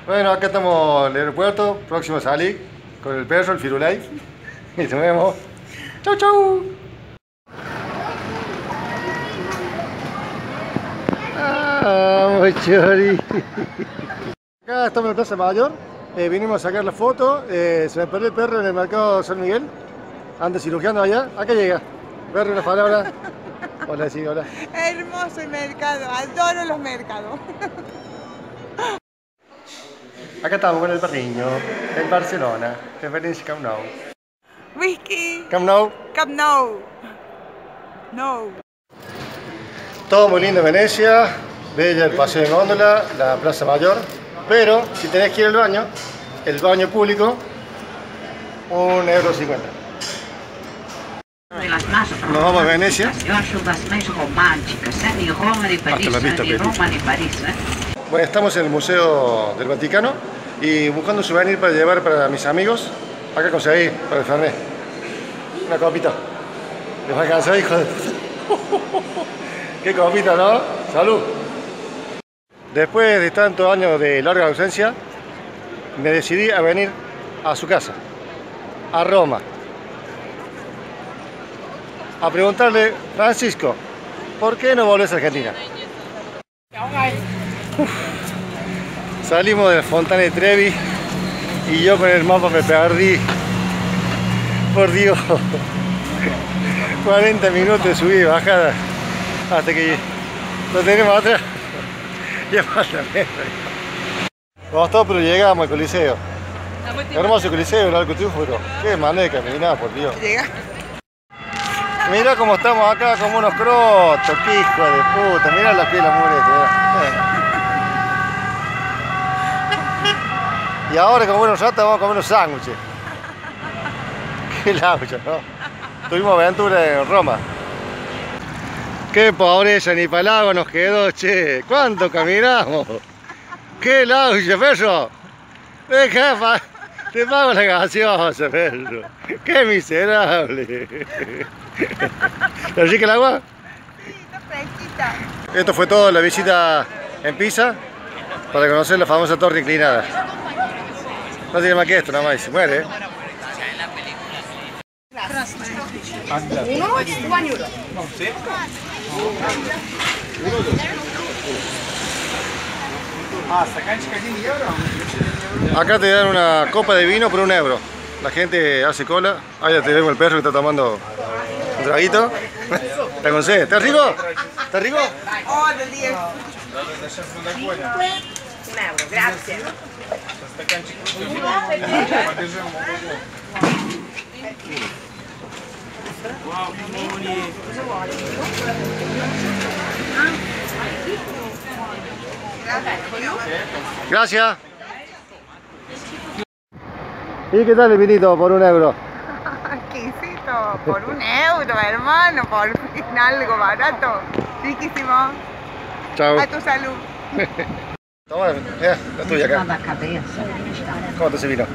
Bueno, acá estamos en el aeropuerto, próximo a salir con el perro, el Firulais. Y nos vemos. Chau, chau. Vamos, Chori. Acá estamos en la Plaza Mayor. Vinimos a sacar la foto. Se me perdió el perro en el mercado San Miguel. Anda cirugiando allá. Acá llega. Perro, una palabra. Hola, sí, hola. Hermoso el mercado. Adoro los mercados. Acá estamos con el perriño, en Barcelona, en Valencia, Camp Nou. Whisky. Camp Nou. Camp Nou. No. Todo muy lindo en Venecia, bella el paseo de góndola, la Plaza Mayor, pero si tenés que ir al baño, el baño público, €1,50. Nos vamos a Venecia. Hasta la vista, Bueno, estamos en el Museo del Vaticano y buscando un souvenir para llevar para mis amigos. Acá conseguí para el Fernet. Una copita. ¿Les va a alcanzar, hijo de puta? Qué copita, ¿no? ¡Salud! Después de tantos años de larga ausencia, me decidí a venir a su casa, a Roma, a preguntarle, Francisco, ¿por qué no volvés a Argentina? Salimos de la Fontana de Trevi y yo con el mapa me perdí. Por Dios, 40 minutos de subida y bajada hasta que lo tenemos atrás. Ya falta menos. Costó, pero llegamos al Coliseo. Hermoso Coliseo, el Arco de Triunfo, pero qué manera de caminar, por Dios. Mirá cómo estamos acá como unos crotos, qué hijo de puta. Mirá la piel, la mureta. Y ahora como buenos ratos vamos a comer unos sándwiches. Qué laucha, ¿no? Tuvimos aventura en Roma. Qué pobreza, ni palabra nos quedó, che. ¿Cuánto caminamos? Qué laucha, perro. Deja, te pago la gaseosa, perro. Qué miserable. ¿Te rica el agua? Sí, está fresquita. Esto fue todo la visita en Pisa para conocer la famosa torre inclinada. No tiene más que esto, nada más, se muere, ¿eh? Acá te dan una copa de vino por €1. La gente hace cola. Ahí te vemos el perro que está tomando un traguito. ¿Está con sed? ¿Está rico? ¿Está rico? Oh, del 10. €1, gracias. Gracias. ¿Y qué tal el vinito por €1? Exquisito, por €1, hermano, por fin algo barato. Riquísimo. Chao. A tu salud. Toma, mira, la tuya acá. ¿Cómo te vino?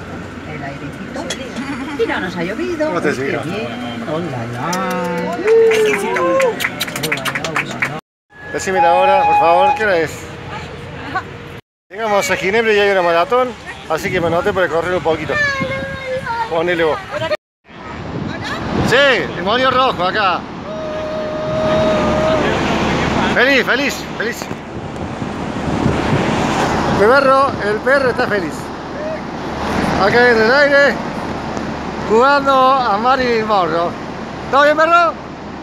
Y no nos ha llovido. ¿Cómo te vino? Exquisito. Decime la hora, por favor, ¿qué hora es? Llegamos a Ginebra y hay una maratón, así que me anoté para correr un poquito. Ponele vos. Sí, el moño rojo acá. Feliz, feliz, feliz. El perro está feliz. Acá en el aire, jugando a Marilyn Monroe. ¿Todo bien, perro?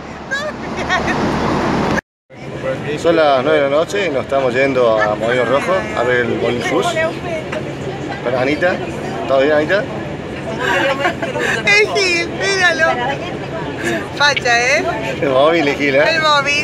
Son las 9 de la noche y nos estamos yendo a Molino Rojo a ver el Molin Rouge con Anita. ¿Todo bien, Anita? El Gil, míralo. Facha, ¿eh? El móvil, el Gil, ¿eh? El móvil.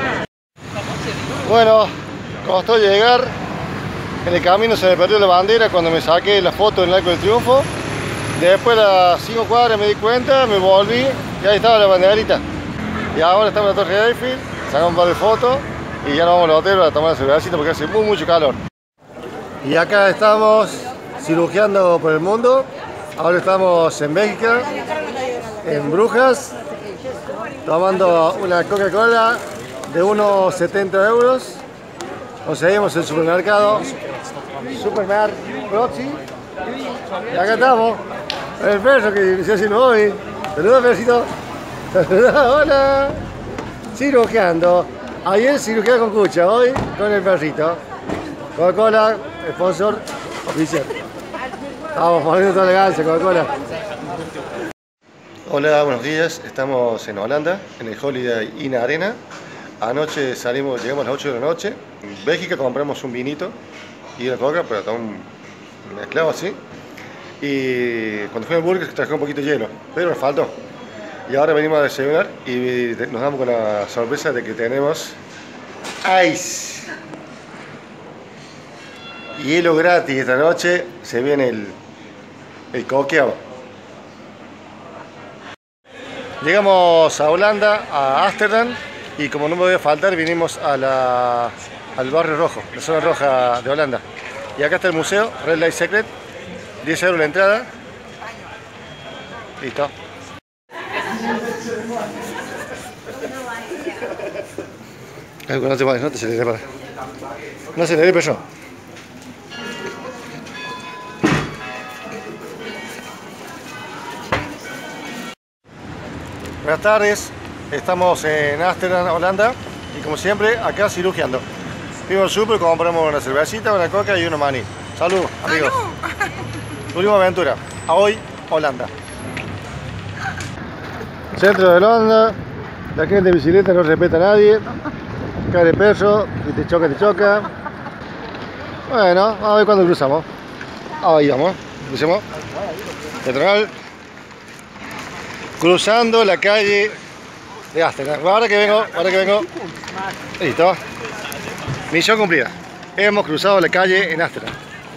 Bueno, costó llegar. En el camino se me perdió la bandera cuando me saqué la foto en el Arco del Triunfo. Después a las 5 cuadras me di cuenta, me volví y ahí estaba la banderita. Y ahora estamos en la Torre Eiffel, sacamos un par de fotos y ya nos vamos al hotel para tomar la cervecita porque hace mucho calor. Y acá estamos cirugiando por el mundo. Ahora estamos en Bélgica, en Brujas, tomando una Coca-Cola de unos 70 euros. Conseguimos el supermercado Supermar Proxy. Y acá estamos. El perro que se hace hoy. Saludos, perrito. Saludos, hola. Cirujeando. Ayer cirugía con Cucha, hoy con el perrito. Coca-Cola, sponsor oficial. Estamos poniendo toda elegancia, Coca-Cola. Hola, buenos días. Estamos en Holanda, en el Holiday Inn Arena. Anoche llegamos a las 8 de la noche. En Bélgica compramos un vinito y una coca, pero todo mezclado así. Y cuando fui al burger traje un poquito de hielo, pero nos faltó. Y ahora venimos a desayunar y nos damos con la sorpresa de que tenemos ice. Hielo gratis esta noche. Se viene el coqueado. Llegamos a Holanda, a Ámsterdam. Y como no me voy a faltar, vinimos al barrio rojo, la zona roja de Holanda. Y acá está el museo, Red Light Secret, 10 € la entrada. Listo. No te vayas, no te acelere, para. No acelere, perro. Buenas tardes. Estamos en Ámsterdam, Holanda, y como siempre, acá cirujeando. Fuimos al súper, compramos una cervecita, una coca y unos maní. Salud, amigos. Última aventura. A hoy, Holanda. Centro de Holanda. La gente de bicicleta no respeta a nadie. Cae el perro, y te choca, te choca. Bueno, a ver cuándo cruzamos. Ahí vamos, crucemos. Peatonal. Cruzando la calle de Ámsterdam. Ahora que vengo. Listo. Misión cumplida. Hemos cruzado la calle en Ámsterdam.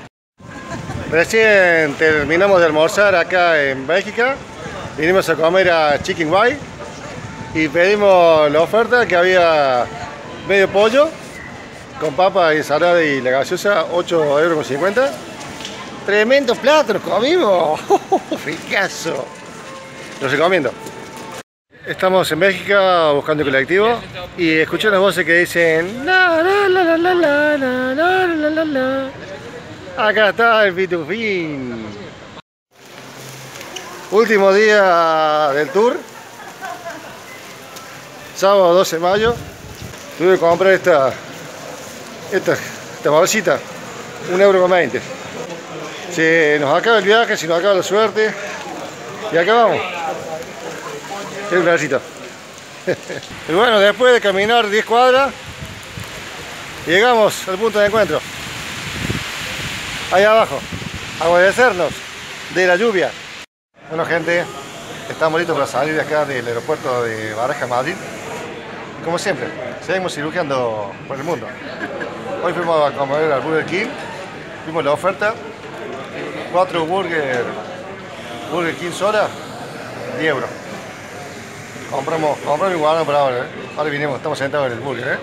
Recién terminamos de almorzar acá en Bélgica. Vinimos a comer a Chicken White y pedimos la oferta que había medio pollo con papa, ensalada y la gaseosa, 8,50 €. Tremendo plato, nos comimos. Ricazo. Los recomiendo. Estamos en Bélgica buscando el colectivo y escuché unas voces que dicen la la la la la la la la la la. Acá está el pitufín. Último día del tour. Sábado 12 de mayo. Tuve que comprar esta bolsita, 1,20 €. Se nos acaba el viaje, se nos acaba la suerte. Y acá vamos. El bracito. Y bueno, después de caminar 10 cuadras, llegamos al punto de encuentro. Ahí abajo, agradecernos de la lluvia. Bueno, gente, estamos listos para salir de acá del aeropuerto de Barajas, Madrid. Y como siempre, seguimos cirujeando por el mundo. Hoy fuimos a comer al Burger King, vimos la oferta, 4 Burger King sola, 10 €. Compramos y guardamos por ahora, Ahora vinimos, estamos sentados en el burger,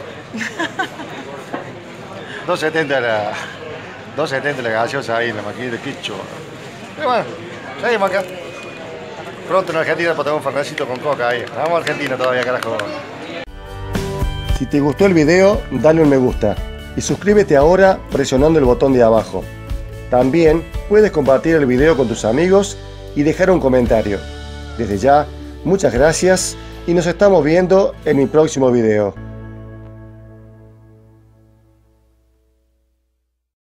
2,70 la gaseosa ahí en la maquinita, qué chulo. Pero bueno, seguimos acá. Pronto en Argentina para tomar un fernecito con coca ahí. Vamos a Argentina todavía, carajo. Si te gustó el video, dale un me gusta y suscríbete ahora presionando el botón de abajo. También puedes compartir el video con tus amigos y dejar un comentario. Desde ya, muchas gracias y nos estamos viendo en mi próximo video.